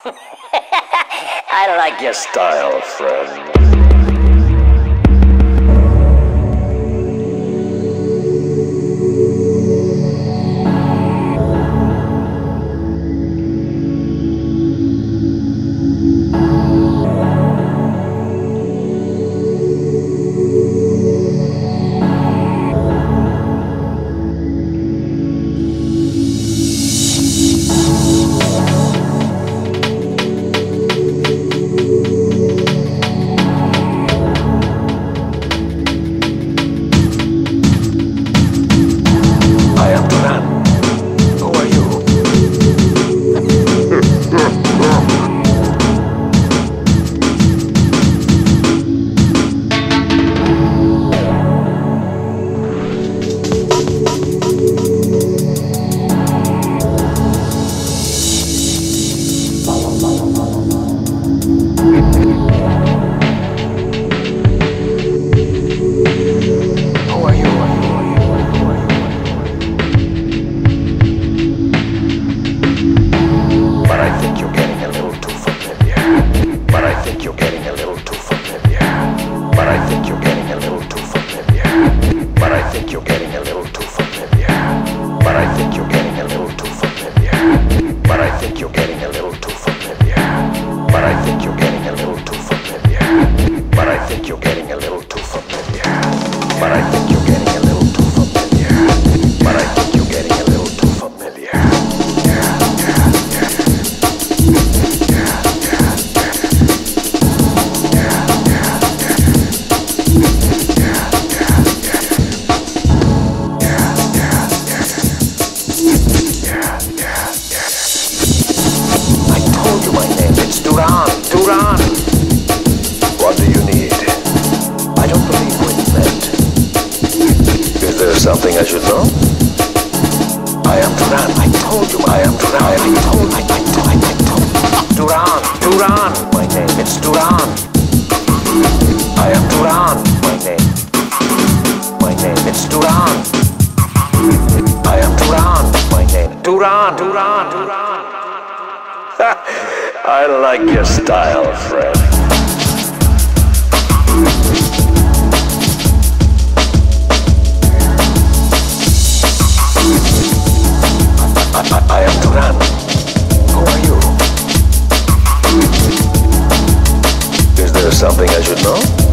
I like your style, friend. Something I should know? I am Duran. I told you I am Duran. I told. Duran. My name, it's Duran. I am Duran. My name, it's Duran. I am Duran. My name, Duran. I like your style, friend. I am Duran. Who are you? Is there something I should know?